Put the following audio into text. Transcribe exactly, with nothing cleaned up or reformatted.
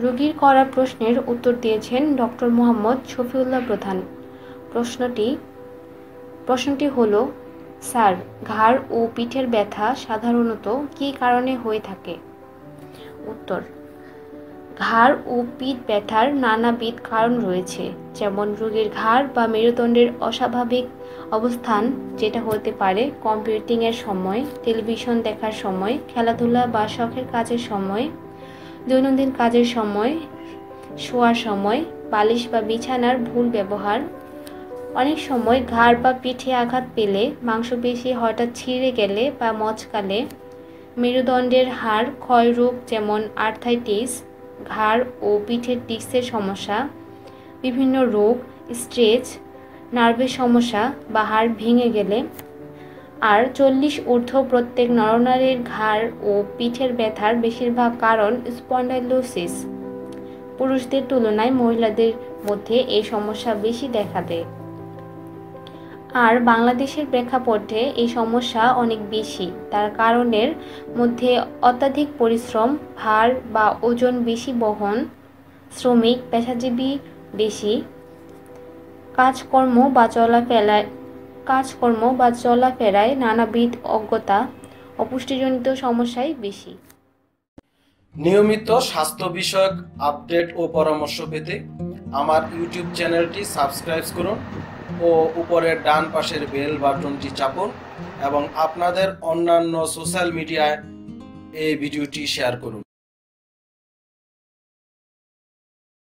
রোগীর করা প্রশ্নের উত্তর দিয়েছেন ডক্টর মোহাম্মদ শফিউল্লাহ প্রধান। প্রশ্নটি প্রশ্নটি হলো, স্যার, ঘাড় ও পিঠের ব্যথা সাধারণত কী কারণে হয়ে থাকে? উত্তর, ঘাড় ও পিঠ ব্যথার নানাবিধ কারণ রয়েছে, যেমন রোগীর ঘাড় বা মেরুদণ্ডের অস্বাভাবিক অবস্থান, যেটা হতে পারে কম্পিউটিংয়ের সময়, টেলিভিশন দেখার সময়, খেলাধুলা বা শখের কাজের সময়, দৈনন্দিন কাজের সময়, শোয়ার সময়, বালিশ বা বিছানার ভুল ব্যবহার। অনেক সময় ঘাড় বা পিঠে আঘাত পেলে, মাংসপেশি হঠাৎ ছিঁড়ে গেলে বা মচকালে, মেরুদণ্ডের হাড় ক্ষয় রোগ যেমন আর্থাইটিস, ঘাড় ও পিঠের ডিস্কের সমস্যা, বিভিন্ন রোগ, স্ট্রেচ, নার্ভের সমস্যা বা হাড় ভেঙে গেলে। আর চল্লিশ ঊর্ধ্ব প্রত্যেক নরনারীর ঘাড় ও পিঠের ব্যথার বেশিরভাগ কারণ স্পন্ডাইলোসিস। পুরুষদের তুলনায় মহিলাদের মধ্যে এই সমস্যা বেশি দেখা দেয়। আর বাংলাদেশের প্রেক্ষাপটে এই সমস্যা অনেক বেশি। তার কারণের মধ্যে অত্যাধিক পরিশ্রম, ভার বা ওজন বেশি বহন, শ্রমিক পেশাজীবী বেশি, কাজকর্ম বা চলাফেরায় কাজকর্ম বা চলাফেরায় নানাবিধ অজ্ঞতা, অপুষ্টিজনিত সমস্যাই বেশি। নিয়মিত স্বাস্থ্য বিষয়ক আপডেট ও পরামর্শ পেতে আমার ইউটিউব চ্যানেলটি সাবস্ক্রাইব করুন ও উপরের ডান পাশের বেল বাটনটি চাপুন এবং আপনাদের অন্যান্য সোশ্যাল মিডিয়ায় এই ভিডিওটি শেয়ার করুন।